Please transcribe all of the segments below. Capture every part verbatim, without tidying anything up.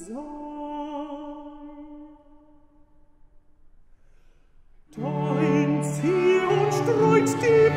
Dein Zion streut die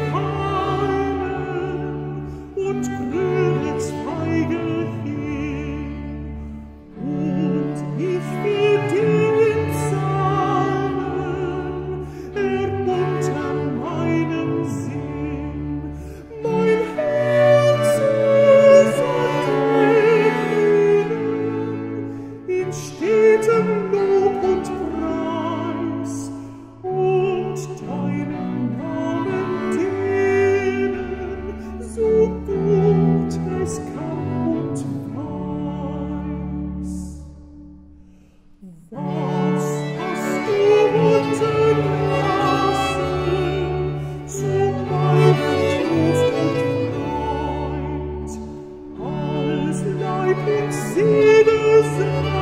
Palmen und grünet Zweige hin, und ich will dir in Psalmen ermuntern meinen Sinn. Mein Herz soll dir dienen, in stetem Lob und Preis, und deinen Namen dienen, so gut es kann und weiß. Was hast du unterlassen, so meinen Trost und Freud, als Leib und Seele sein?